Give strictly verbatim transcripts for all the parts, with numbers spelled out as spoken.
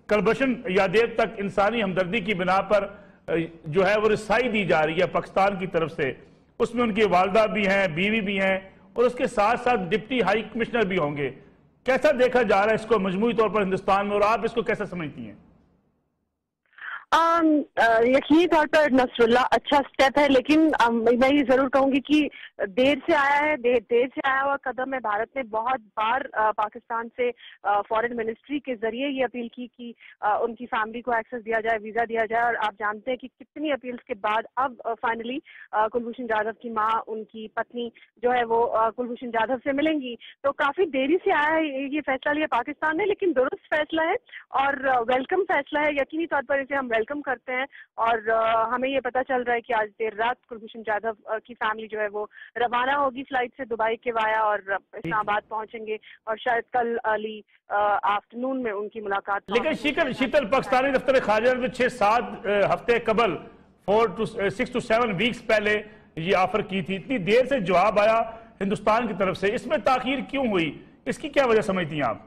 कलभूषण यादव तक इंसानी हमदर्दी की बिना पर जो है वो रिसाई दी जा रही है पाकिस्तान की तरफ से। उसमें उनकी वालदा भी हैं, बीवी भी हैं और उसके साथ साथ डिप्टी हाई कमिश्नर भी होंगे। कैसा देखा जा रहा है इसको मजमूई तौर पर हिंदुस्तान में, और आप इसको कैसा समझती हैं? यकीनी तौर पर नसरुल्लाह अच्छा स्टेप है, लेकिन um, मैं ये जरूर कहूंगी कि देर से आया है, देर देर से आया हुआ कदम है। भारत ने बहुत बार uh, पाकिस्तान से फॉरेन uh, मिनिस्ट्री के जरिए ये अपील की कि uh, उनकी फैमिली को एक्सेस दिया जाए, वीजा दिया जाए, और आप जानते हैं कि कितनी अपील्स के बाद अब finally uh, uh, Kulbhushan Jadhav की माँ, उनकी पत्नी जो है वो uh, कुलभूषण जाधव से मिलेंगी। तो काफी देरी से आया है ये फैसला लिया पाकिस्तान ने, लेकिन दुरुस्त फैसला है और वेलकम uh, फैसला है। यकीनी तौर पर इसे हम वेलकम करते हैं और आ, हमें ये पता चल रहा है कि आज देर रात कुलभूषण जाधव की फैमिली जो है वो रवाना होगी फ्लाइट से दुबई के वाया और इस्लामाबाद पहुंचेंगे और शायद कल अर्ली आफ्टरनून में उनकी मुलाकात। लेकिन शीतल शीतल पाकिस्तानी दफ्तर खारजा में छह सात हफ्ते कबल four to six to seven weeks पहले ये ऑफर की थी। इतनी देर से जवाब आया हिंदुस्तान की तरफ से, इसमें ताखीर क्यों हुई? इसकी क्या वजह समझती हैं आप?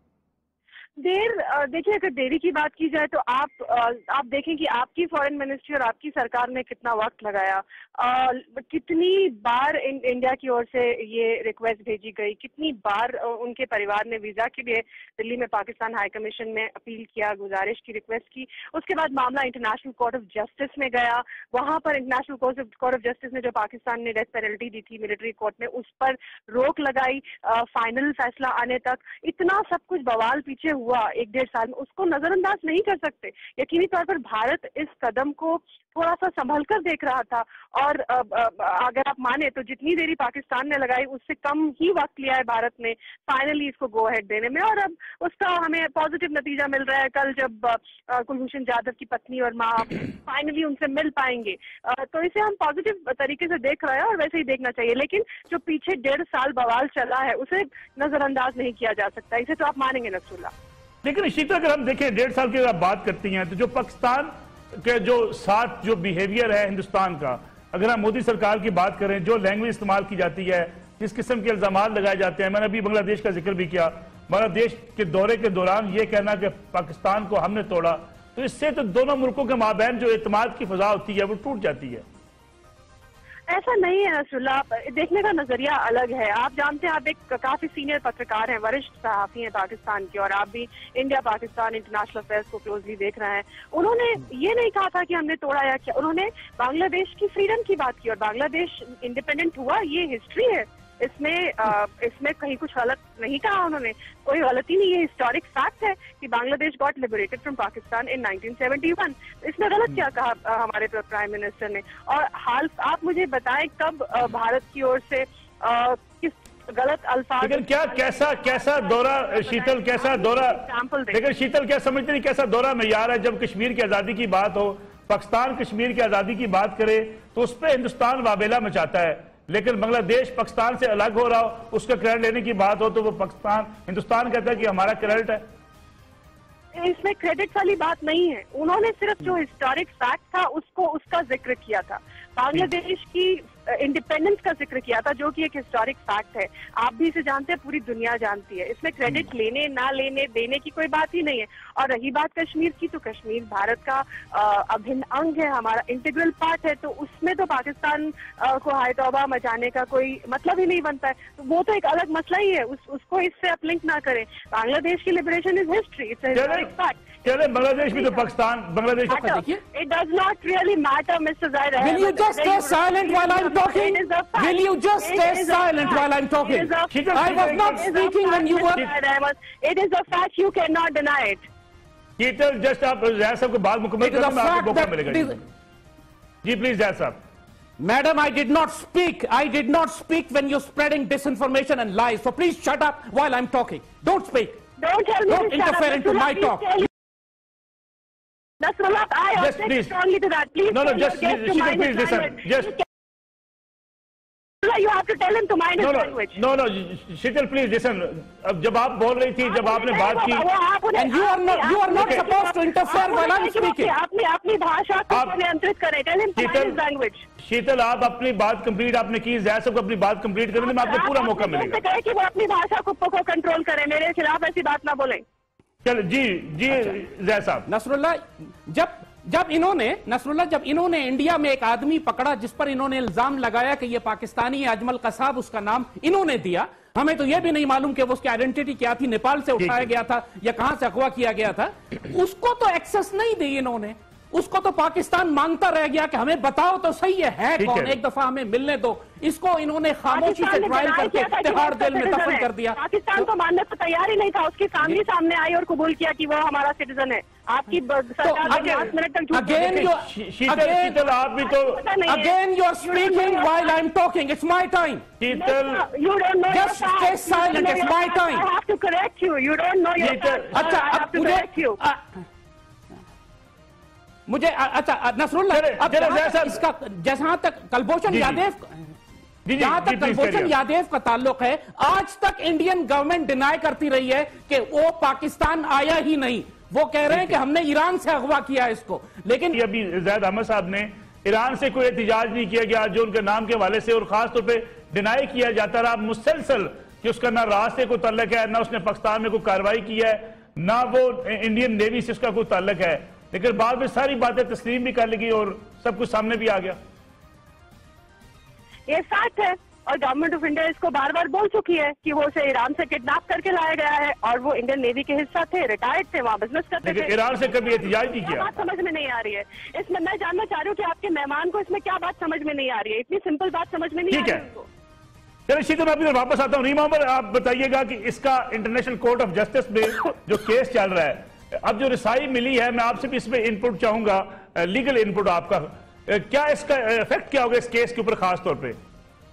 देर देखिए, अगर देरी की बात की जाए तो आप आप देखें कि आपकी फॉरेन मिनिस्ट्री और आपकी सरकार ने कितना वक्त लगाया, आ, कितनी बार इन, इंडिया की ओर से ये रिक्वेस्ट भेजी गई, कितनी बार उनके परिवार ने वीजा के लिए दिल्ली में पाकिस्तान हाई कमीशन में अपील किया, गुजारिश की, रिक्वेस्ट की। उसके बाद मामला इंटरनेशनल कोर्ट ऑफ जस्टिस में गया, वहां पर इंटरनेशनल कोर्ट ऑफ जस्टिस ने जो पाकिस्तान ने डेथ पेनल्टी दी थी मिलिट्री कोर्ट ने, उस पर रोक लगाई फाइनल फैसला आने तक। इतना सब कुछ बवाल पीछे हुआ एक डेढ़ साल में, उसको नजरअंदाज नहीं कर सकते। यकीनी तौर पर भारत इस कदम को थोड़ा सा संभल कर देख रहा था और अगर आप माने तो जितनी देरी पाकिस्तान ने लगाई उससे कम ही वक्त लिया है भारत ने फाइनली इसको गो अहेड देने में, और अब उसका हमें पॉजिटिव नतीजा मिल रहा है। कल जब कुलभूषण जाधव की पत्नी और माँ फाइनली उनसे मिल पाएंगे तो इसे हम पॉजिटिव तरीके से देख रहे हैं और वैसे ही देखना चाहिए। लेकिन जो पीछे डेढ़ साल बवाल चला है उसे नजरअंदाज नहीं किया जा सकता, इसे तो आप मानेंगे नसरुल्लाह। लेकिन शीतल, अगर हम देखें डेढ़ साल की आप बात करती हैं तो जो पाकिस्तान के जो साथ जो बिहेवियर है हिंदुस्तान का, अगर हम मोदी सरकार की बात करें, जो लैंग्वेज इस्तेमाल की जाती है, जिस किस्म के इल्जाम लगाए जाते हैं, मैंने अभी बांग्लादेश का जिक्र भी किया, बांग्लादेश के दौरे के दौरान ये कहना कि पाकिस्तान को हमने तोड़ा, तो इससे तो दोनों मुल्कों के माबैन जो एतमाद की फजा होती है वो टूट जाती है। ऐसा नहीं है नसरुल्लाह, देखने का नजरिया अलग है। आप जानते हैं, आप एक काफी सीनियर पत्रकार हैं, वरिष्ठ सहाफी हैं पाकिस्तान के, और आप भी इंडिया पाकिस्तान इंटरनेशनल अफेयर्स को क्लोजली देख रहे हैं। उन्होंने ये नहीं कहा था कि हमने तोड़ा या क्या, उन्होंने बांग्लादेश की फ्रीडम की बात की और बांग्लादेश इंडिपेंडेंट हुआ, ये हिस्ट्री है, इसमें आ, इसमें कहीं कुछ गलत नहीं कहा उन्होंने, कोई गलती नहीं। ये हिस्टोरिक फैक्ट है कि Bangladesh got liberated from Pakistan in nineteen seventy one. इसमें गलत क्या कहा आ, हमारे प्राइम मिनिस्टर ने? और हाल आप मुझे बताएं कब आ, भारत की ओर से आ, किस गलत अल्फाज। लेकिन क्या कैसा कैसा दौरा शीतल, कैसा दौरा? लेकिन शीतल, क्या समझते नहीं कैसा दौरा मैयार है? जब कश्मीर की आजादी की बात हो, पाकिस्तान कश्मीर की आजादी की बात करे तो उस पर हिंदुस्तान वाबेला मचाता है, लेकिन बांग्लादेश पाकिस्तान से अलग हो रहा हो, उसका क्रेडिट लेने की बात हो तो वो पाकिस्तान हिंदुस्तान कहता है कि हमारा क्रेडिट है। इसमें क्रेडिट वाली बात नहीं है, उन्होंने सिर्फ जो हिस्टोरिक फैक्ट था उसको उसका जिक्र किया था, बांग्लादेश की इंडिपेंडेंस का जिक्र किया था, जो कि एक हिस्टोरिक फैक्ट है। आप भी इसे जानते हैं, पूरी दुनिया जानती है। इसमें क्रेडिट लेने ना लेने देने की कोई बात ही नहीं है। और रही बात कश्मीर की, तो कश्मीर भारत का अभिन्न अंग है, हमारा इंटीग्रल पार्ट है, तो उसमें तो पाकिस्तान आ, को हाय तौबा मचाने का कोई मतलब ही नहीं बनता है। तो वो तो एक अलग मसला ही है, उस, उसको इससे आप लिंक ना करें। बांग्लादेश की liberation is history, it's a historic fact. Bangladesh भी तो Pakistan, Bangladesh it does not really matter mister Zahir. Will you just stay silent while I'm talking? Will you just stay silent while I'm talking? I was not speaking when you were. It is a fact, you cannot deny it. Sheetal, just आप जैद साहब को बात मुकम्मल करें, मैं आपको मौका मिलेगा जी, प्लीज जैद साहब। Madam, I did not speak. I did not speak when you're spreading disinformation and lies. So please shut up while I'm talking. Don't speak. Don't tell me Don't to shut up. interfere into my talk. Nasrullah, I object strongly to that. Please, no, no, just Sheetal, please listen. Just. You have to tell him to mind his no, no, language. No, no, Sheetal, please listen. अब जब आप बोल रही थी, जब आपने बात की, and you are not, you are not supposed to interfere while I'm speaking. अपनी अपनी भाषा को नियंत्रित करें. Tell him to mind his language. शीतल, आप अपनी बात कंप्लीट आपने की, जैद साहब को अपनी बात कंप्लीट करने में आपको पूरा मौका मिलेगा। कहे कि वो अपनी भाषा को को कंट्रोल करें, मेरे खिलाफ ऐसी बात ना बोलें। चल जी जी जय साहब। नसरुल्लाह, जब जब इन्होंने नसरुल्लाह जब इन्होंने इंडिया में एक आदमी पकड़ा जिस पर इन्होंने इल्जाम लगाया कि ये पाकिस्तानी है, अजमल कसाब उसका नाम इन्होंने दिया, हमें तो यह भी नहीं मालूम कि वो उसकी आइडेंटिटी क्या थी, नेपाल से उठाया गया था या कहां से अगवा किया गया था, उसको तो एक्सेस नहीं दी इन्होंने, उसको तो पाकिस्तान मांगता रह गया कि हमें बताओ तो सही है, है कौन, एक दफा हमें मिलने दो। इसको इन्होंने खामोशी से ट्रायल करके तिहाड़ जेल में दफन कर दिया। पाकिस्तान तो मानने को तैयार ही नहीं था, उसकी फैमिली सामने आई और कबूल किया कि वो हमारा सिटीजन है। आपकी सरकार मिनट तक अगेन यू शीतल आप भी तो again you are speaking while I am talking, it's my time. Sheetal you don't know, just stay silent, it's my time. I have to correct you, you don't know your facts. अच्छा अब मुझे मुझे अच्छा Nasrallah, अब इसका जहां तक कलभूषण यादव जहां तक कलभूषण यादव का ताल्लुक है, आज तक इंडियन गवर्नमेंट डिनाई करती रही है कि वो पाकिस्तान आया ही नहीं। वो कह रहे हैं कि हमने ईरान से अगवा किया इसको, लेकिन अभी जैद अहमद साहब ने ईरान से कोई एहतिजाज नहीं किया गया जो उनके नाम के हवाले से, और खासतौर पर डिनाई किया जाता रहा मुसलसल कि उसका ना राज से कोई ताल्लुक है, ना उसने पाकिस्तान में कोई कार्रवाई की है, ना वो इंडियन नेवी से उसका कोई ताल्लुक है। लेकिन बाद में सारी बातें तस्लीम भी कर लगी और सब कुछ सामने भी आ गया। ये फैक्ट है और गवर्नमेंट ऑफ इंडिया इसको बार बार बोल चुकी है कि वो उसे ईरान से किडनैप करके लाया गया है और वो इंडियन नेवी के हिस्सा थे, रिटायर्ड थे, वहाँ बिजनेस करते थे। ईरान से कभी एहतिजाज नहीं किया। बात समझ में नहीं आ रही है इसमें। मैं जानना चाह रही हूँ कि आपके मेहमान को इसमें क्या बात समझ में नहीं आ रही है, इतनी सिंपल बात समझ में नहीं आ रही है उनको। चलिए शीतल, मैं अभी वापस आता हूँ। रीमा पर आप बताइएगा कि इसका इंटरनेशनल कोर्ट ऑफ जस्टिस में जो केस चल रहा है, अब जो रिसाई मिली है, मैं आपसे भी इसमें इनपुट चाहूंगा, लीगल इनपुट आपका, क्या इसका इफेक्ट क्या होगा इस केस के ऊपर खास तौर पे?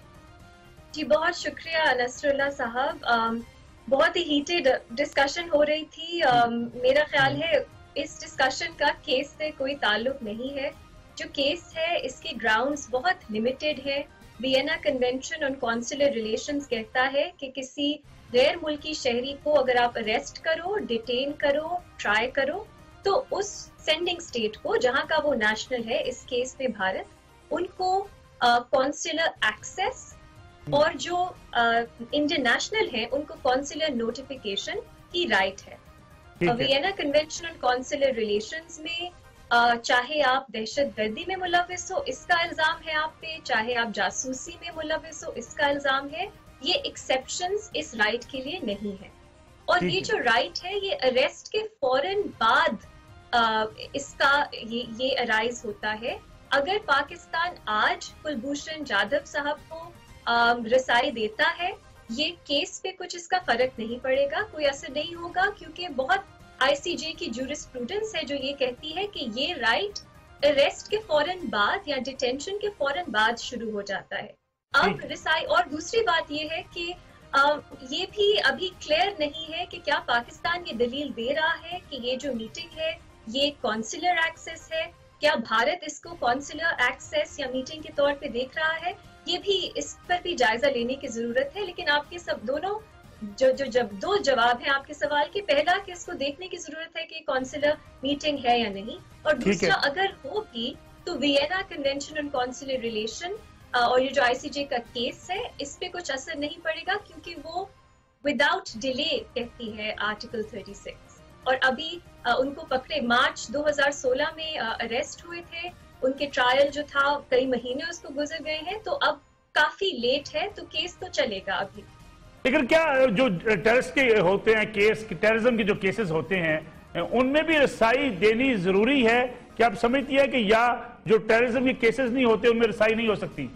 जी बहुत शुक्रिया नसरुल्लाह साहब, बहुत ही हीटेड डिस्कशन हो रही थी। मेरा ख्याल है इस डिस्कशन का केस से कोई ताल्लुक नहीं है। जो केस है इसके ग्राउंड्स बहुत लिमिटेड है। Vienna convention on consular relations कहता है कि किसी गैर मुल्की शहरी को अगर आप अरेस्ट करो, डिटेन करो, ट्राई करो, तो उस सेंडिंग स्टेट को जहां का वो नेशनल है, इस केस में भारत, उनको कॉन्सुलर एक्सेस और जो इंडियन नेशनल है उनको कॉन्सुलर नोटिफिकेशन की राइट है। Vienna convention on consular relations में uh, चाहे आप दहशत गर्दी में मुलविस हो इसका इल्जाम है आप पे, चाहे आप जासूसी में मुलविस हो इसका इल्जाम है, ये एक्सेप्शंस इस राइट के लिए नहीं है। और ये जो राइट है ये अरेस्ट के फौरन बाद आ, इसका ये ये अराइज होता है। अगर पाकिस्तान आज कुलभूषण जाधव साहब को आ, रसाई देता है, ये केस पे कुछ इसका फर्क नहीं पड़ेगा, कोई असर नहीं होगा, क्योंकि बहुत आईसीजे की जूरिस्प्रूडेंस है जो ये कहती है कि ये राइट अरेस्ट के फौरन बाद या डिटेंशन के फौरन बाद शुरू हो जाता है। अब रिसाई, और दूसरी बात ये है कि आ, ये भी अभी क्लियर नहीं है कि क्या पाकिस्तान ये दलील दे रहा है कि ये जो मीटिंग है ये कॉन्सुलर एक्सेस है, क्या भारत इसको कॉन्सुलर एक्सेस या मीटिंग के तौर पे देख रहा है, ये भी इस पर भी जायजा लेने की जरूरत है। लेकिन आपके सब दोनों जो जो जब दो जवाब हैं आपके सवाल के, पहला कि इसको देखने की जरूरत है कि कॉन्सुलर मीटिंग है या नहीं, और दूसरा अगर होगी तो Vienna convention on consular relation और ये जो आईसीजे का केस है इस पे कुछ असर नहीं पड़ेगा, क्योंकि वो विदाउट डिले कहती है आर्टिकल छत्तीस। और अभी आ, उनको पकड़े मार्च दो हज़ार सोलह में अरेस्ट हुए थे, उनके ट्रायल जो था कई महीने उसको गुजर गए हैं, तो अब काफी लेट है, तो केस तो चलेगा अभी। लेकिन क्या जो टेररिस्ट के होते हैं केस, टेररिज्म के जो केसेस होते हैं उनमें भी रसाई देनी जरूरी है? क्या आप समझती है कि या जो टेररिज्म के केसेस नहीं होते उनमें रसाई नहीं हो सकती?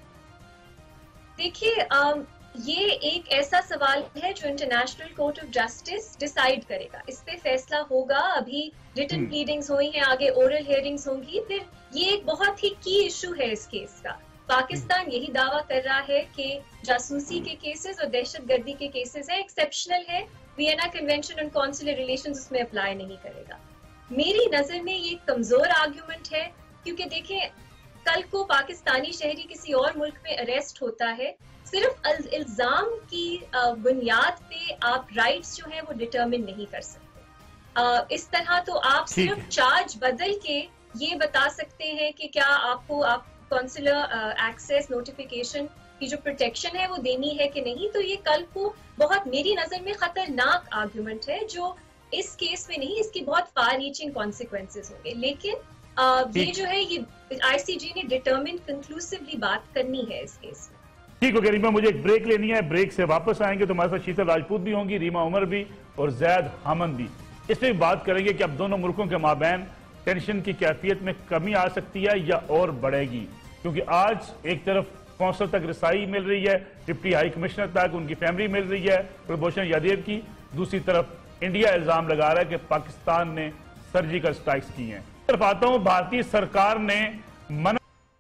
देखिए, ये एक ऐसा सवाल है जो international court of justice decide करेगा, इस पे फैसला होगा। अभी रिटन प्लीडिंग्स हुई हैं, आगे ओरल हियरिंग्स होंगी, फिर ये एक बहुत ही की इशू है इस केस का। पाकिस्तान यही दावा कर रहा है कि जासूसी के केसेस और दहशतगर्दी के केसेस है, एक्सेप्शनल है, Vienna convention on consular relations उसमें अप्लाई नहीं करेगा। मेरी नजर में ये कमजोर आर्ग्यूमेंट है, क्योंकि देखें कल को पाकिस्तानी शहरी किसी और मुल्क में अरेस्ट होता है, सिर्फ इल्जाम की बुनियाद पे आप राइट्स जो है वो डिटरमिन नहीं कर सकते। इस तरह तो आप सिर्फ चार्ज बदल के ये बता सकते हैं कि क्या आपको आप कॉन्सुलर एक्सेस नोटिफिकेशन की जो प्रोटेक्शन है वो देनी है कि नहीं। तो ये कल को बहुत मेरी नजर में खतरनाक आर्ग्यूमेंट है, जो इस केस में नहीं, इसके बहुत फार रीचिंग कॉन्सिक्वेंसेस होंगे। लेकिन आ, ये जो है ये आईसीजे ने डिटरमिन कंक्लूसिवली बात करनी है इस केस में। ठीक हो गया रीमा, मुझे एक ब्रेक लेनी है, ब्रेक से वापस आएंगे तो हमारे साथ शीतल राजपूत भी होंगी, रीमा उमर भी और जैद हामद भी। इस पर भी बात करेंगे कि अब दोनों मुल्कों के माबैन टेंशन की कैफियत में कमी आ सकती है या और बढ़ेगी, क्योंकि आज एक तरफ कौंसल तक रसाई मिल रही है, डिप्टी हाई कमिश्नर तक उनकी फैमिली मिल रही है कुलभूषण यादव की, दूसरी तरफ इंडिया इल्जाम लगा रहा है कि पाकिस्तान ने सर्जिकल स्ट्राइक्स की हैं। तरफ आता हूं, भारतीय सरकार ने मना।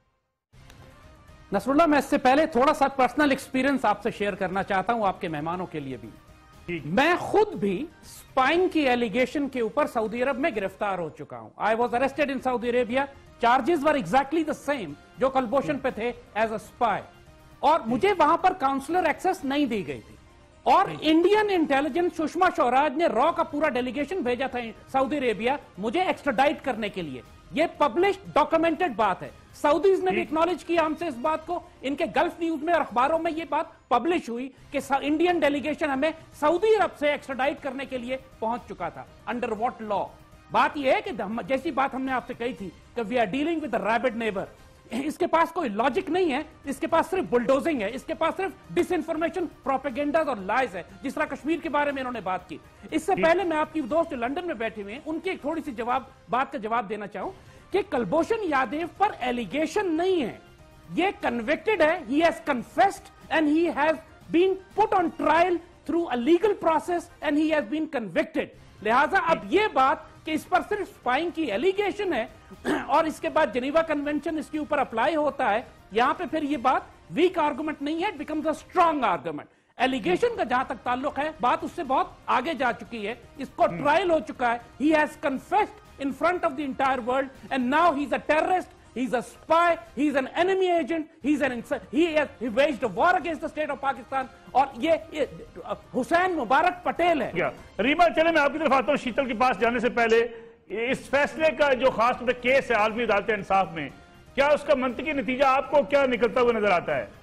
नसरुल्लाह, मैं इससे पहले थोड़ा सा पर्सनल एक्सपीरियंस आपसे शेयर करना चाहता हूं, आपके मेहमानों के लिए भी। मैं खुद भी स्पाइंग की एलिगेशन के ऊपर सऊदी अरब में गिरफ्तार हो चुका हूं। I was arrested in Saudi Arabia, charges were exactly the same जो कुलभूषण पे थे एज अ स्पाई, और मुझे वहां पर काउंसलर एक्सेस नहीं दी गई थी। और इंडियन इंटेलिजेंस सुषमा स्वराज ने रॉ का पूरा डेलीगेशन भेजा था सऊदी अरेबिया मुझे एक्स्ट्राडाइट करने के लिए। ये पब्लिश डॉक्यूमेंटेड बात है, सऊदीज ने भी एक्नॉलेज किया हमसे इस बात को, इनके गल्फ न्यूज में और अखबारों में ये बात पब्लिश हुई कि इंडियन डेलीगेशन हमें सऊदी अरब से एक्स्ट्राडाइट करने के लिए पहुंच चुका था। Under what law? बात यह है कि जैसी बात हमने आपसे कही थी कि we are dealing with the rabid neighbour, इसके पास कोई लॉजिक नहीं है, इसके पास सिर्फ बुलडोजिंग है, इसके पास सिर्फ डिसइंफॉर्मेशन, प्रोपेगेंडास और लाइज है, जिस तरह कश्मीर के बारे में इन्होंने बात की। इससे पहले मैं आपकी दोस्त जो लंदन में बैठे हुए हैं उनकी एक थोड़ी सी जवाब बात का जवाब देना चाहूं कि कुलभूषण यादव पर एलिगेशन नहीं है, ये कन्विक्टेड है, he has confessed and he has been put on trial through a legal process and he has been convicted. लिहाजा अब ये बात कि इस पर सिर्फ स्पाइंग की एलिगेशन है और इसके बाद जेनीवा कन्वेंशन इसके ऊपर अप्लाई होता है, यहां पे फिर ये बात वीक आर्गुमेंट नहीं है, it becomes a strong argument. Allegation का जहां तक ताल्लुक है बात उससे बहुत आगे जा चुकी है, इसको ट्रायल हो चुका है, he has confessed in front of the entire world and now he is a terrorist, he is a spy, he is an enemy agent, he is an he has he waged a war against the state of Pakistan। और ये, ये हुसैन मुबारक पटेल है। क्या रीमा, चले मैं आपकी तरफ आता हूं शीतल के पास जाने से पहले, इस फैसले का जो खास तौर पर केस है आलमी अदालत इंसाफ में, क्या उसका मंतकी नतीजा आपको क्या निकलता हुआ नजर आता है?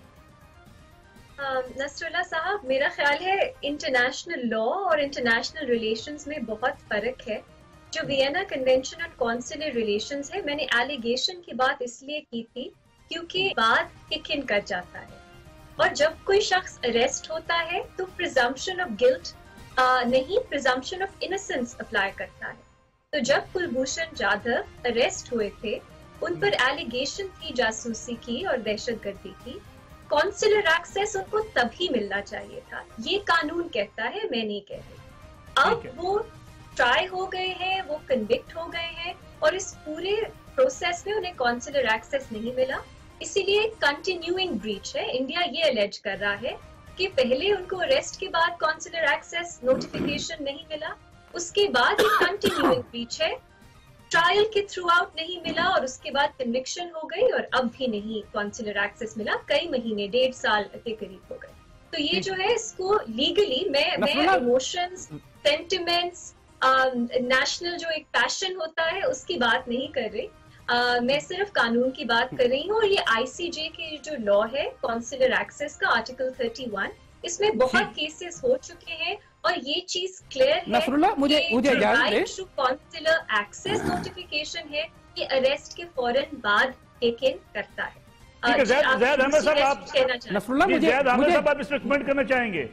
नसरुल्लाह साहब, मेरा ख्याल है इंटरनेशनल लॉ और इंटरनेशनल रिलेशंस में बहुत फर्क है। जो Vienna convention on consular relations है, मैंने एलिगेशन की बात इसलिए की थी क्योंकि बात किक इन कर जाता है, और जब कोई शख्स अरेस्ट होता है तो प्रिजम्पशन ऑफ गिल्ट नहीं, प्रिजम्पशन ऑफ इनोसेंस अप्लाई करता है। तो जब कुलभूषण जाधव अरेस्ट हुए थे, उन पर एलिगेशन थी जासूसी की और दहशतगर्दी की, कॉन्सुलर एक्सेस उनको तभी मिलना चाहिए था, ये कानून कहता है, मैं नहीं कह रही। अब वो ट्राई हो गए हैं, वो कन्विक्ट हो गए हैं और इस पूरे प्रोसेस में उन्हें कॉन्सुलर एक्सेस नहीं मिला, इसीलिए कंटिन्यूइंग ब्रीच है। इंडिया ये अलेज कर रहा है कि पहले उनको अरेस्ट के बाद कॉन्सुलर एक्सेस नोटिफिकेशन नहीं मिला, उसके बाद ये कंटिन्यूइंग ब्रीच है, ट्रायल के थ्रू आउट नहीं मिला और उसके बाद कन्विक्शन हो गई और अब भी नहीं कॉन्सुलर एक्सेस मिला, कई महीने डेढ़ साल के करीब हो गए। तो ये जो है इसको लीगली मैं मैं इमोशंस, सेंटिमेंट्स, नेशनल uh, जो एक पैशन होता है उसकी बात नहीं कर रही, uh, मैं सिर्फ कानून की बात कर रही हूँ। और ये आईसीजे के जो लॉ है कॉन्सुलर एक्सेस का आर्टिकल इकतीस, इसमें बहुत केसेस हो चुके हैं और ये चीज क्लियर है मुझे मुझे right to consular access notification है कि अरेस्ट के फौरन बाद टेक इन करता है। ठीक है, ज़ैद अहमद साहब, आप नसरुल्लाह मुझे ज़ैद अहमद साहब आप इसमें कमेंट करना चाहेंगे?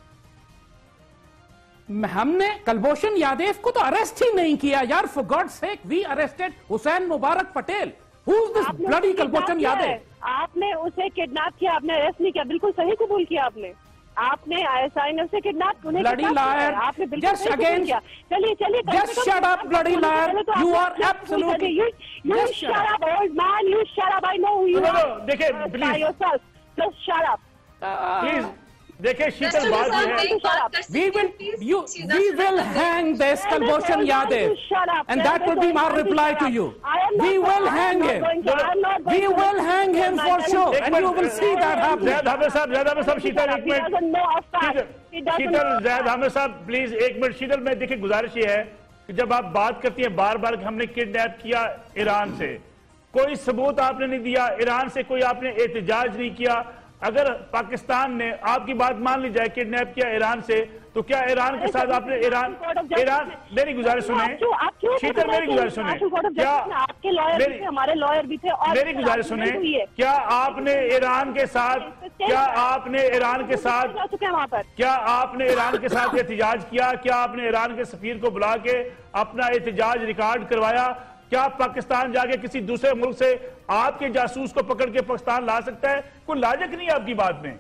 हमने कुलभूषण यादव को तो अरेस्ट ही नहीं किया यार, for God sake we arrested Hussain Mubarak Patel, who is this bloody Kulbhushan Yadav? आपने उसे किडनैप किया, आपने अरेस्ट नहीं किया, बिल्कुल सही कबूल किया आपने, आपने आईएसआई से किडनैप उन्हें ब्लडी लायर, आपने बिल्कुल जस्ट अगेन किया। चलिए चलिए just shut up bloody liar, you are absolutely you shut up old man, you shut up, I know you are, देखिए please yourself, just shut up please. देखिए शीतल बात है, we will you we will hang this Kuljbhushan Yadav and that will be my reply to you. We will hang him, we will hang him for sure and you will see that happen. ज़ैद अहमद साहब, ज़ैद अहमद साहब, शीतल एक minute, शीतल ज़ैद अहमद साहब please एक minute. शीतल में देखिए गुजारिश ये है कि जब आप बात करती हैं बार बार कि हमने किडनैप किया ईरान से, कोई सबूत आपने नहीं दिया, ईरान से कोई आपने एहतजाज नहीं किया, अगर पाकिस्तान ने आपकी बात मान ली जाए किडनैप किया ईरान से, तो क्या ईरान के साथ आपने ईरान ईरान मेरी गुजारिश सुने, शीतल मेरी गुजारिश सुने, क्या आपके लॉयर भी थे, हमारे लॉयर भी थे, और मेरी गुजारिश सुने, क्या आपने ईरान के साथ क्या आपने ईरान के साथ वहाँ पर क्या आपने ईरान के साथ एहतजाज किया? क्या आपने ईरान के सफीर को बुला के अपना एहतजाज रिकॉर्ड करवाया? क्या पाकिस्तान जाके किसी दूसरे मुल्क से आपके जासूस को पकड़ के पाकिस्तान ला सकता है? कोई लॉजिक नहीं है आपकी बात में।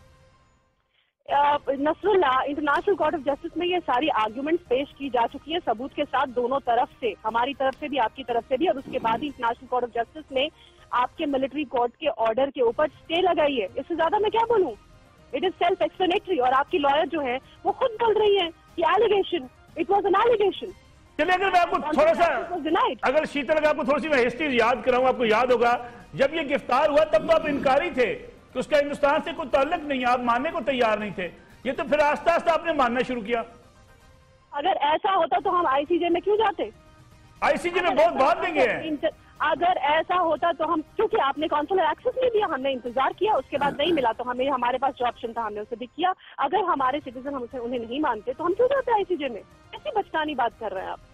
Nasrullah, international court of justice में ये सारी आर्ग्यूमेंट्स पेश की जा चुकी है सबूत के साथ, दोनों तरफ से, हमारी तरफ से भी आपकी तरफ से भी, और उसके बाद ही इंटरनेशनल कोर्ट ऑफ जस्टिस ने आपके मिलिट्री कोर्ट के ऑर्डर के ऊपर स्टे लगाई है। इससे ज्यादा मैं क्या बोलूं? It is self explanatory. और आपकी लॉयर जो है वो खुद बोल रही है कि allegation, it was an allegation. चलिए, अगर मैं आपको थोड़ा सा अगर शीतल अगर आपको थोड़ी सी मैं हिस्ट्री याद कराऊं, आपको याद होगा जब ये गिरफ्तार हुआ तब तो आप इनकारी थे कि उसका हिंदुस्तान से कोई ताल्लुक नहीं है, आप मानने को तैयार नहीं थे। ये तो फिर आस्ता आस्ता आपने मानना शुरू किया। अगर ऐसा होता तो हम आईसीजे में क्यों जाते? आईसीजे में बहुत बाद में गए। अगर ऐसा होता तो हम, क्योंकि आपने कॉन्सुलर एक्सेस नहीं दिया, हमने इंतजार किया, उसके बाद नहीं मिला तो हमें, हमारे पास जो ऑप्शन था हमने उसे भी किया। अगर हमारे सिटीजन हम उसे उन्हें नहीं मानते तो हम क्यों जाते आईसीजे में? ऐसी बचकानी बात कर रहे हैं आप।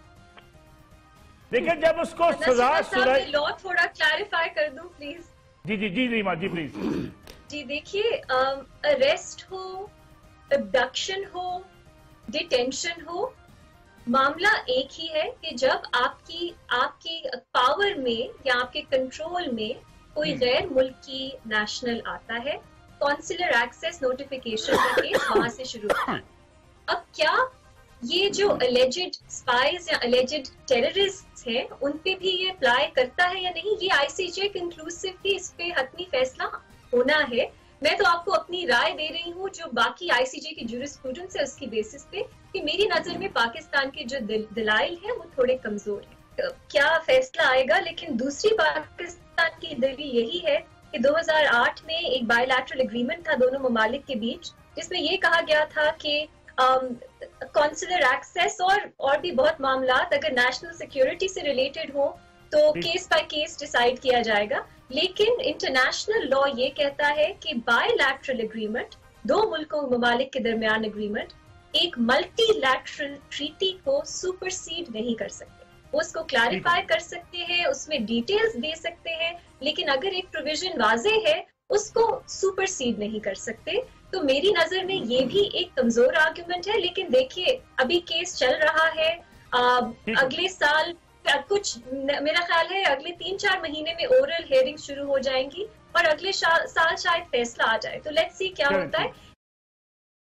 देखिए, जब उसको सजा सुनाई, लॉ थोड़ा क्लैरिफाई कर दूं प्लीज। जी जी जी रीमा जी प्लीज। जी देखिए, अरेस्ट हो, अबडक्शन हो, डिटेंशन हो, मामला एक ही है कि जब आपकी आपकी पावर में या आपके कंट्रोल में कोई गैर मुल्की नेशनल आता है, कॉन्सुलर एक्सेस नोटिफिकेशन का केस वहां से शुरू होता है। अब क्या ये जो अलेजिड स्पाइज या अलेजिड टेररिस्ट हैं उन पे भी ये अप्लाई करता है या नहीं, ये आईसीजे कंक्लूसिव थी, इस पे हतमी फैसला होना है। मैं तो आपको अपनी राय दे रही हूँ, जो बाकी आईसीजे की ज्यूरिस्प्रूडेंस है उसकी बेसिस पे, कि मेरी नजर में पाकिस्तान के जो दिल, दलाइल हैं वो थोड़े कमजोर हैं। क्या फैसला आएगा, लेकिन दूसरी पाकिस्तान की दलील यही है कि दो हज़ार आठ में एक बायलैटरल एग्रीमेंट था दोनों ममालिक के बीच, जिसमें ये कहा गया था कि कॉन्सुलर um, एक्सेस और और भी बहुत मामलात अगर नेशनल सिक्योरिटी से रिलेटेड हो तो केस बाय केस डिसाइड किया जाएगा। लेकिन इंटरनेशनल लॉ ये कहता है कि बायलैटरल एग्रीमेंट, दो मुल्कों ममालिक के दरमियान एग्रीमेंट, एक मल्टीलैटरल ट्रीटी को सुपरसीड नहीं कर सकते। वो उसको क्लैरिफाई कर सकते हैं, उसमें डिटेल्स दे सकते हैं, लेकिन अगर एक प्रोविजन वाजे है उसको सुपरसीड नहीं कर सकते। तो मेरी नजर में ये भी एक कमजोर आर्गुमेंट है। लेकिन देखिए, अभी केस चल रहा है, आ, अगले साल कुछ, मेरा ख्याल है अगले तीन चार महीने में ओरल हियरिंग शुरू हो जाएंगी और अगले साल शायद फैसला आ जाए। तो लेट्स सी क्या होता है।